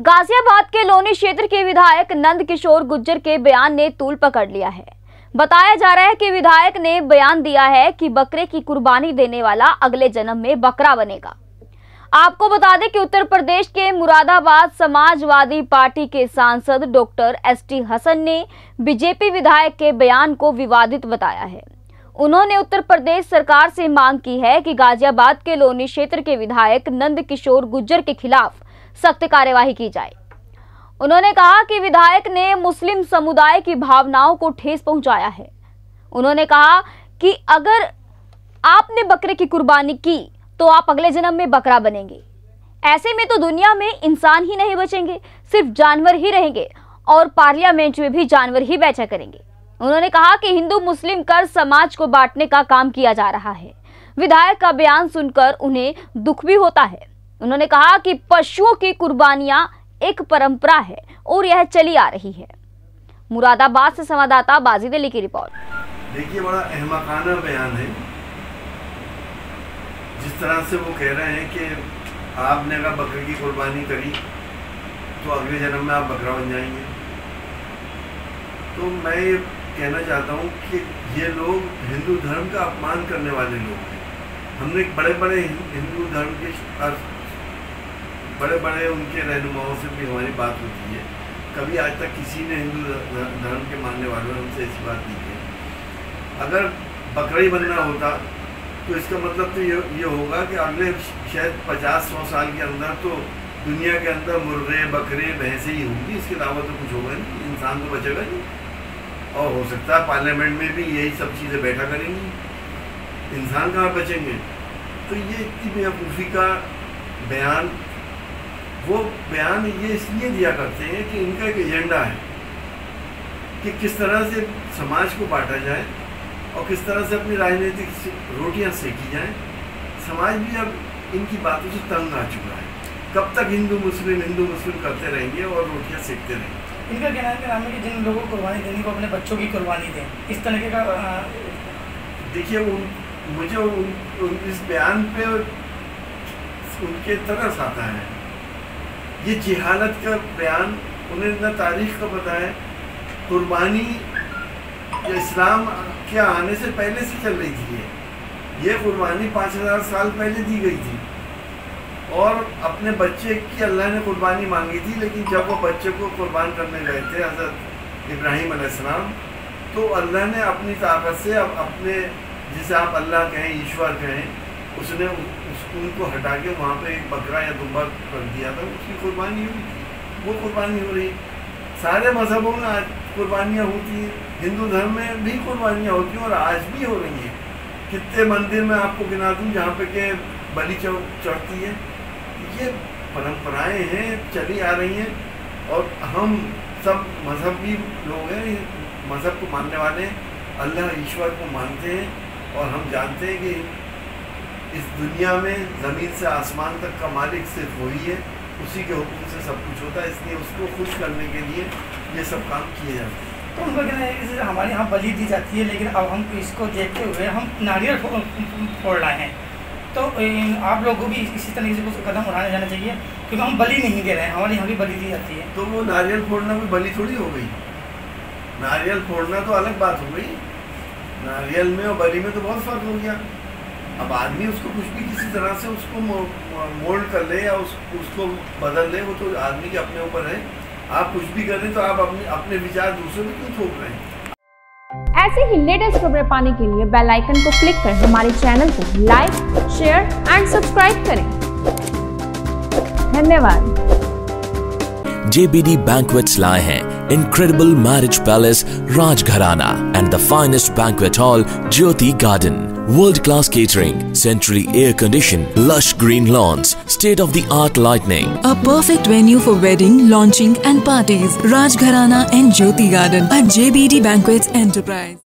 गाजियाबाद के लोनी क्षेत्र के विधायक नंद किशोर गुर्जर के बयान ने तूल पकड़ लिया है। बताया जा रहा है कि विधायक ने बयान दिया है कि बकरे की कुर्बानी देने वाला अगले जन्म में बकरा बनेगा। आपको बता दें कि उत्तर प्रदेश के मुरादाबाद समाजवादी पार्टी के सांसद डॉक्टर एसटी हसन ने बीजेपी विधायक के बयान को विवादित बताया है। उन्होंने उत्तर प्रदेश सरकार से मांग की है कि गाजियाबाद के लोनी क्षेत्र के विधायक नंद किशोर गुर्जर के खिलाफ सख्त कार्यवाही की जाए। उन्होंने कहा कि विधायक ने मुस्लिम समुदाय की भावनाओं को ठेस पहुंचाया है। उन्होंने कहा कि अगर आपने बकरे की कुर्बानी की तो आप अगले जन्म में बकरा बनेंगे। ऐसे में तो दुनिया में इंसान ही नहीं बचेंगे, सिर्फ जानवर ही रहेंगे और पार्लियामेंट में भी जानवर ही बैठा करेंगे। उन्होंने कहा कि हिंदू मुस्लिम कर समाज को बांटने का काम किया जा रहा है। विधायक का बयान सुनकर उन्हें दुख भी होता है। उन्होंने कहा कि पशुओं की कुर्बानियां एक परंपरा है और यह चली आ रही है। मुरादाबाद से संवाददाता बाजिद अली की रिपोर्ट। देखिए, बड़ा अहमकाना बयान है। जिस तरह से वो कह रहे हैं कि आपने अगर बकरे की कुर्बानी करी तो अगले जन्म में आप बकरा बन जाएंगे। तो मैं ये कहना चाहता हूँ कि ये लोग हिंदू धर्म का अपमान करने वाले लोग हैं। हमने बड़े बड़े हिंदू धर्म के बड़े बड़े उनके रहनुमाओं से भी हमारी बात होती है। कभी आज तक किसी ने हिंदू धर्म के मानने वालों ने हमसे ऐसी बात नहीं की। अगर बकरा ही बनना होता तो इसका मतलब तो ये होगा कि अगले शायद 50-100 साल के अंदर तो दुनिया के अंदर मुर्गे बकरे भैंसे ही होंगी। इसके अलावा तो कुछ होगा नहीं, इंसान तो बचेगा नहीं। और हो सकता है पार्लियामेंट में भी यही सब चीज़ें बैठा करेंगी, इंसान कहाँ बचेंगे। तो ये इतनी बेवकूफ़ी का बयान, वो बयान ये इसलिए दिया करते हैं कि इनका एक एजेंडा है कि किस तरह से समाज को बांटा जाए और किस तरह से अपनी राजनीतिक रोटियां सेकी जाएं। समाज भी अब इनकी बातों से तंग आ चुका है। कब तक हिंदू मुस्लिम करते रहेंगे और रोटियां सेकते रहेंगे। इनका कहना है कि जिन लोगों को कुर्बानी देनी को अपने बच्चों की कुर्बानी दें, इस तरीके का। देखिए, मुझे इस बयान पे उनके तरस आता है। ये जिहालत का बयान, उन्हें न तारीख का पता है। कुर्बानी इस्लाम के आने से पहले से चल रही थी। ये कुर्बानी 5000 साल पहले दी गई थी और अपने बच्चे की अल्लाह ने कुर्बानी मांगी थी। लेकिन जब वो बच्चे को कुर्बान करने गए थे हज़रत इब्राहीम अलैहिस्सलाम, तो अल्लाह ने अपनी ताकत से अपने, जिसे आप अल्लाह कहें, ईश्वर कहें, उसने उनको हटा के वहाँ पे एक बकरा या दुम्बा कर दिया था। उसकी कुर्बानी हुई, वो कुर्बानी हो रही। सारे मजहबों में आज कुर्बानियाँ होती हैं, हिंदू धर्म में भी कुर्बानियाँ होती हैं और आज भी हो रही हैं। कितने मंदिर में आपको गिना दूँ जहाँ पे के बलि चढ़ती है। ये परंपराएं हैं, चली आ रही हैं और हम सब मजहबी लोग हैं, मजहब को मानने वाले, अल्लाह ईश्वर को मानते हैं और हम जानते हैं कि इस दुनिया में ज़मीन से आसमान तक का मालिक सिर्फ वही है, उसी के हुक्म से सब कुछ होता है। इसलिए उसको खुश करने के लिए ये सब काम किए जाते हैं। तो उनका कहना है कि हमारे यहाँ बलि दी जाती है, लेकिन अब हम इसको देखते हुए हम नारियल फोड़ रहे हैं। तो आप लोगों को भी इसी तरीके से कुछ कदम उठाने जाना चाहिए, क्योंकि हम बलि नहीं दे रहे हैं, हमारे यहाँ भी बलि दी जाती है। तो वो नारियल फोड़ना कोई बलि थोड़ी हो गई। नारियल फोड़ना तो अलग बात हो गई। नारियल में और बलि में तो बहुत फर्क हो गया। अब आदमी उसको कुछ भी किसी तरह से उसको मोल्ड कर ले या उसको बदल ले, वो तो आदमी के अपने ऊपर है। आप कुछ भी करें तो आप अपने विचार दूसरों में क्यों थोप रहे हैं। ऐसे ही लेटेस्ट खबरें पाने के लिए बेल आइकन को क्लिक कर हमारे चैनल को लाइक, शेयर एंड सब्सक्राइब करें। धन्यवाद। JBD Banquets लाए हैं incredible marriage palace Rajgharana and the finest banquet hall Jyoti Garden. World-class catering, centrally air-conditioned, lush green lawns, state-of-the-art lighting. A perfect venue for wedding, launching and parties. Rajgharana and Jyoti Garden at JBD Banquets Enterprise.